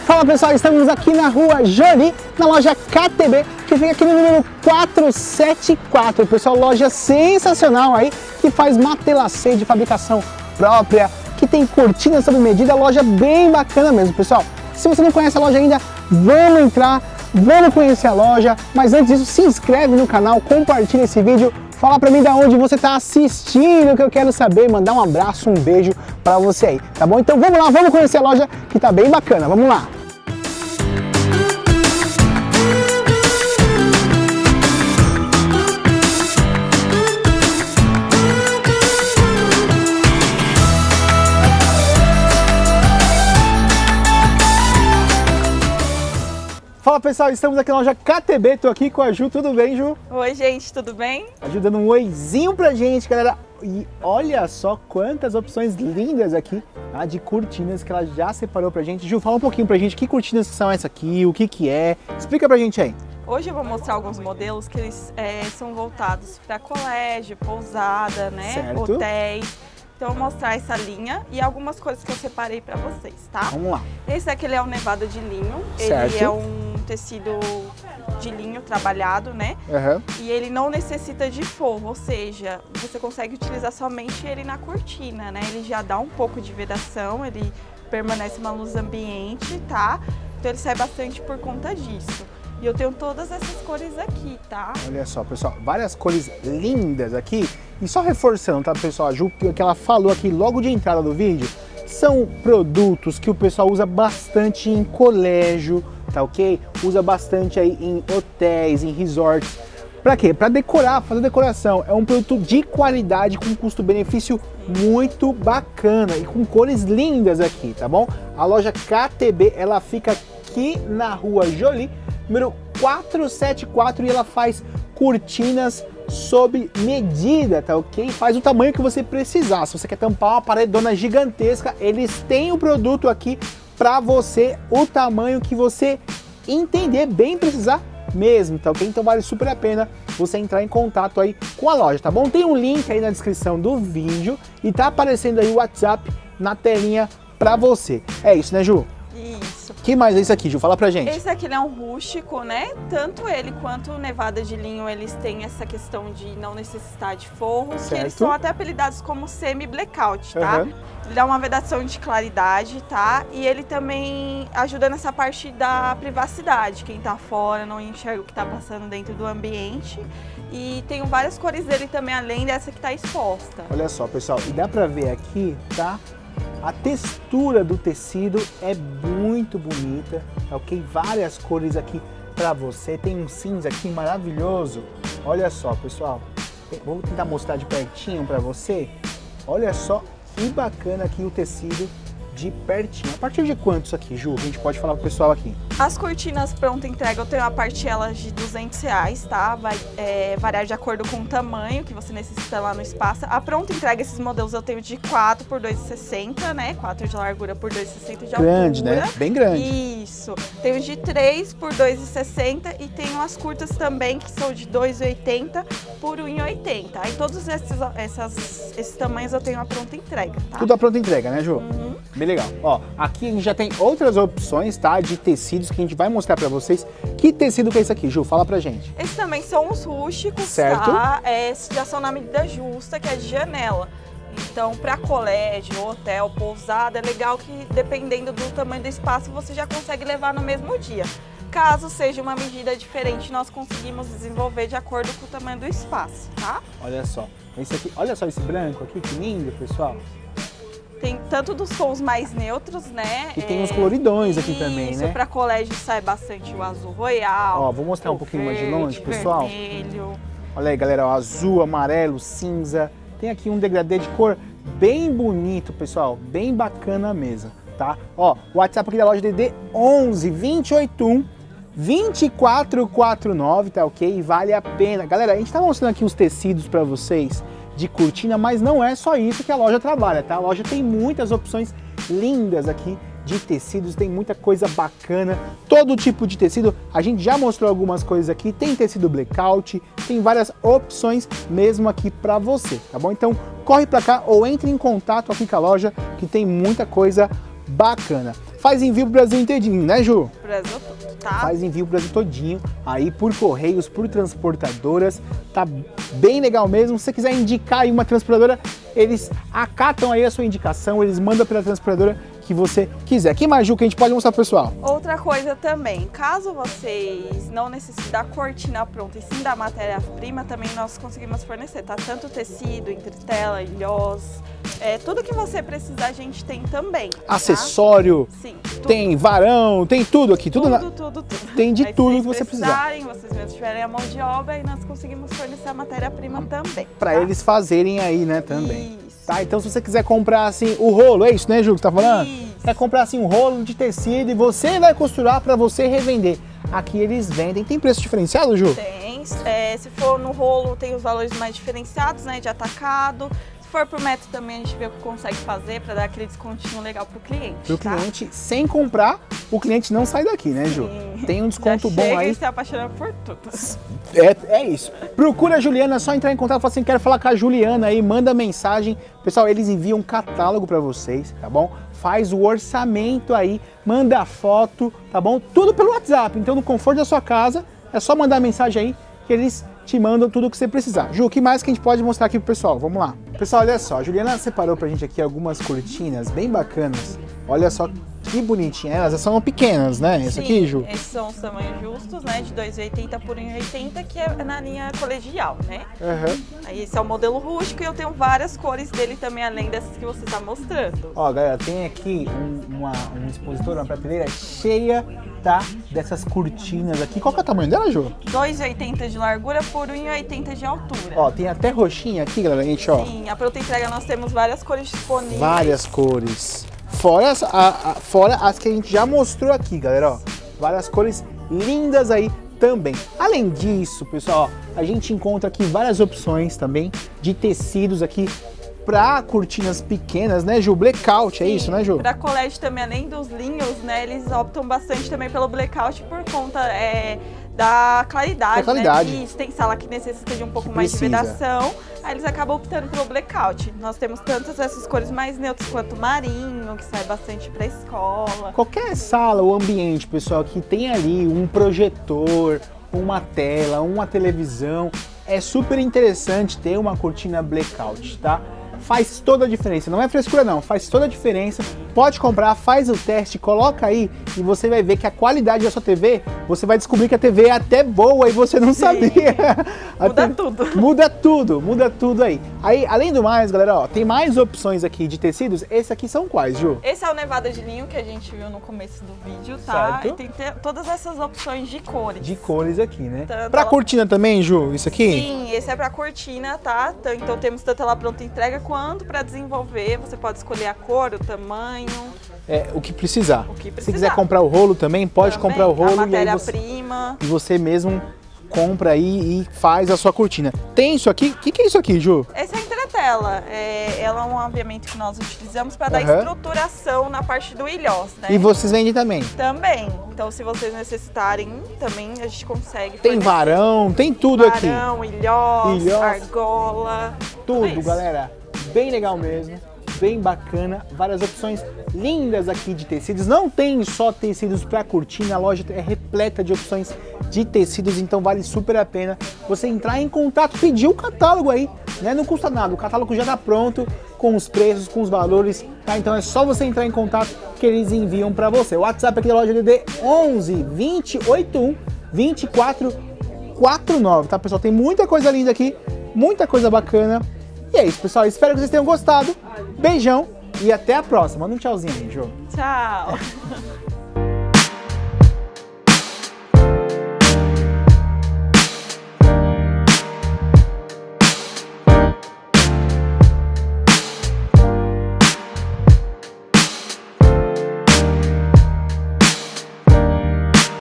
Fala pessoal, estamos aqui na rua Jolie, na loja KTB, que fica aqui no número 474. Pessoal, loja sensacional aí, que faz matelacê de fabricação própria, que tem cortinas sob medida, loja bem bacana mesmo, pessoal. Se você não conhece a loja ainda, vamos entrar, vamos conhecer a loja, mas antes disso, se inscreve no canal, compartilha esse vídeo, fala pra mim de onde você tá assistindo, que eu quero saber, mandar um abraço, um beijo pra você aí, tá bom? Então vamos lá, vamos conhecer a loja, que tá bem bacana, vamos lá! Fala pessoal, estamos aqui na loja KTB, tô aqui com a Ju, tudo bem, Ju? Oi gente, tudo bem? Ajudando um oizinho pra gente, galera. E olha só quantas opções lindas aqui, tá, de cortinas que ela já separou pra gente. Ju, fala um pouquinho pra gente que cortinas são essas aqui, o que é, explica pra gente aí. Hoje eu vou mostrar alguns modelos que eles são voltados para colégio, pousada, né, certo. Hotéis. Então eu vou mostrar essa linha e algumas coisas que eu separei para vocês, tá? Vamos lá. Esse aqui ele é um nevada de linho, certo. Ele é um tecido de linho trabalhado, né? Uhum. E ele não necessita de forro, ou seja, você consegue utilizar somente ele na cortina, né? Ele já dá um pouco de vedação, ele permanece uma luz ambiente, tá? Então ele sai bastante por conta disso. E eu tenho todas essas cores aqui, tá? Olha só, pessoal, várias cores lindas aqui. E só reforçando, tá, pessoal? A Ju, que ela falou aqui logo de entrada do vídeo, são produtos que o pessoal usa bastante em colégio, tá ok? Usa bastante aí em hotéis, em resorts. Pra quê? Pra decorar, fazer decoração. É um produto de qualidade com custo-benefício muito bacana e com cores lindas aqui, tá bom? A loja KTB, ela fica aqui na rua Jolie, número 474, e ela faz cortinas sob medida, tá ok? Faz o tamanho que você precisar. Se você quer tampar uma paredona gigantesca, eles têm o produto aqui pra você, o tamanho que você entender bem precisar mesmo, tá ok? Então vale super a pena você entrar em contato aí com a loja, tá bom? Tem um link aí na descrição do vídeo e tá aparecendo aí o WhatsApp na telinha pra você. É isso, né, Ju? Isso. Que mais é isso aqui, Ju? Fala pra gente. Esse aqui é um rústico, né? Tanto ele quanto o nevada de linho, eles têm essa questão de não necessitar de forro, certo. Que eles são até apelidados como semi-blackout, tá? Uhum. Ele dá uma vedação de claridade, tá? E ele também ajuda nessa parte da privacidade. Quem tá fora não enxerga o que tá passando dentro do ambiente. E tem várias cores dele também, além dessa que tá exposta. Olha só, pessoal, e dá pra ver aqui, tá? A textura do tecido é muito bonita, tá ok? Várias cores aqui pra você. Tem um cinza aqui maravilhoso. Olha só, pessoal. Vou tentar mostrar de pertinho pra você. Olha só que bacana aqui o tecido de pertinho. A partir de quantos aqui, Ju? A gente pode falar pro pessoal aqui. As cortinas pronta entrega, eu tenho a partela de R$200, tá? Vai variar de acordo com o tamanho que você necessita lá no espaço. A pronta entrega, esses modelos eu tenho de 4 por 2,60, né? 4 de largura por 2,60 de altura. Grande, né? Bem grande. Isso. Tenho de 3 por 2,60 e tenho as curtas também, que são de 2,80 por 1,80. Aí todos esses tamanhos eu tenho a pronta entrega, tá? Tudo a pronta entrega, né, Ju? Uhum. Bem legal. Ó, aqui a gente já tem outras opções, tá? De tecidos que a gente vai mostrar pra vocês. Que tecido que é esse aqui, Ju? Fala pra gente. Esses também são os rústicos, certo. Tá? Já são na medida justa, que é de janela. Então, para colégio, hotel, pousada, é legal que dependendo do tamanho do espaço, você já consegue levar no mesmo dia. Caso seja uma medida diferente, nós conseguimos desenvolver de acordo com o tamanho do espaço, tá? Olha só. Esse aqui, olha só esse branco aqui, que lindo, pessoal. Tem tanto dos tons mais neutros, né? E tem uns coloridões aqui também, né? Isso, para colégio sai bastante o azul royal. Ó, vou mostrar um pouquinho mais de longe, pessoal. Vermelho. Olha aí, galera, ó, azul, amarelo, cinza. Tem aqui um degradê de cor bem bonito, pessoal. Bem bacana mesmo, tá? Ó, o WhatsApp aqui da loja DD 11 281 2449, tá ok? Vale a pena. Galera, a gente tá mostrando aqui os tecidos para vocês de cortina, mas não é só isso que a loja trabalha, tá? A loja tem muitas opções lindas aqui de tecidos, tem muita coisa bacana, todo tipo de tecido. A gente já mostrou algumas coisas aqui, tem tecido blackout, tem várias opções mesmo aqui para você, tá bom? Então corre para cá ou entre em contato aqui com a loja que tem muita coisa bacana. faz envio pro Brasil inteirinho, né, Ju? Brasil todo, tá? Faz envio pro Brasil todinho, aí por correios, por transportadoras, tá bem legal mesmo. Se você quiser indicar aí uma transportadora, eles acatam aí a sua indicação, eles mandam pela transportadora que você quiser. Que mais, Ju, que a gente pode mostrar pro pessoal? Outra coisa também, caso vocês não necessitem da cortina pronta e sim da matéria-prima, também nós conseguimos fornecer, tá? Tanto tecido, entretela, ilhós, tudo que você precisar a gente tem também. Tá? Acessório, sim, tem varão, tem tudo aqui. Tudo. Tem de aí, tudo se que você precisar. Vocês mesmos tiverem a mão de obra e nós conseguimos fornecer a matéria-prima também. Pra tá? eles fazerem aí, né, também. Isso. Tá, então se você quiser comprar assim o rolo, é isso, né, Ju, que tá falando? Isso. Quer comprar assim um rolo de tecido e você vai costurar para você revender. Aqui eles vendem. Tem preço diferenciado, Ju? Tem. Se for no rolo, tem os valores mais diferenciados, né, de atacado. Se for por metro também, a gente vê o que consegue fazer para dar aquele descontinho legal pro cliente. Pro cliente, sem comprar, o cliente não sai daqui, né, Ju? Sim. Tem um desconto bom aí. E se apaixona por tudo. É isso. Procura a Juliana, é só entrar em contato e falar assim, quero falar com a Juliana aí, manda mensagem. Pessoal, eles enviam um catálogo para vocês, tá bom? Faz o orçamento aí, manda foto, tá bom? Tudo pelo WhatsApp. Então, no conforto da sua casa, é só mandar mensagem aí que eles te mandam tudo o que você precisar. Ju, o que mais que a gente pode mostrar aqui pro pessoal? Vamos lá. Pessoal, olha só, a Juliana separou pra gente aqui algumas cortinas bem bacanas. Olha só que bonitinha. Elas são pequenas, né? Essa aqui, Ju? Esses são os tamanhos justos, né? De 2,80 por 1,80, que é na linha colegial, né? Uhum. Aí esse é o modelo rústico e eu tenho várias cores dele também, além dessas que você tá mostrando. Ó, galera, tem aqui um expositor, uma prateleira cheia, tá? Dessas cortinas aqui. Qual que é o tamanho dela, Ju? 2,80 de largura por 1,80 de altura. Ó, tem até roxinha aqui, galera, gente, ó. Sim, a pronta entrega nós temos várias cores disponíveis. Várias cores. Fora as que a gente já mostrou aqui, galera, ó. Várias cores lindas aí também. Além disso, pessoal, ó, a gente encontra aqui várias opções também de tecidos aqui para cortinas pequenas, né, Ju? Blackout, é isso, né, Ju? Para colégio também, além dos linhos, né, eles optam bastante também pelo blackout por conta da claridade, né? Isso, tem sala que necessita de um pouco mais de vedação, aí eles acabam optando pelo blackout. Nós temos tantas essas cores mais neutras quanto marinho, que sai bastante para escola. Qualquer sala ou ambiente, pessoal, que tem ali um projetor, uma tela, uma televisão, é super interessante ter uma cortina blackout, tá? Faz toda a diferença, não é frescura não, faz toda a diferença. Pode comprar, faz o teste, coloca aí e você vai ver que a qualidade da sua TV, você vai descobrir que a TV é até boa e você não sabia. Muda tudo aí. Aí, além do mais, galera, ó, tem mais opções aqui de tecidos. Esses aqui são quais, Ju? Esse é o Nevada de linho que a gente viu no começo do vídeo, tá? Certo. E tem todas essas opções de cores. De cores aqui, né? Pra cortina também, Ju, isso aqui? Sim, esse é pra cortina, tá? Então temos tanto ela pronta entrega quanto para desenvolver. Você pode escolher a cor, o tamanho. O que precisar. Se quiser comprar o rolo também, pode comprar o rolo. A matéria-prima. E você mesmo compra aí e faz a sua cortina. Tem isso aqui? O que é isso aqui, Ju? Essa é a entretela. Ela é um aviamento que nós utilizamos para dar estruturação na parte do ilhós, né? E vocês vendem também? Também. Então, se vocês necessitarem, também a gente consegue fornecer. Tem varão, tem tudo aqui. Varão, ilhós, argola. Tudo, galera. Bem legal mesmo. Bem bacana, várias opções lindas aqui de tecidos. Não tem só tecidos para cortina, a loja é repleta de opções de tecidos, então vale super a pena você entrar em contato, pedir o catálogo aí, né? Não custa nada, o catálogo já tá pronto com os preços, com os valores, tá? Então é só você entrar em contato que eles enviam para você. O WhatsApp aqui da loja DD 11 2081 2449, tá, pessoal? Tem muita coisa linda aqui, muita coisa bacana. E é isso, pessoal. Espero que vocês tenham gostado. Beijão e até a próxima. Manda um tchauzinho aí, Ju. Tchau.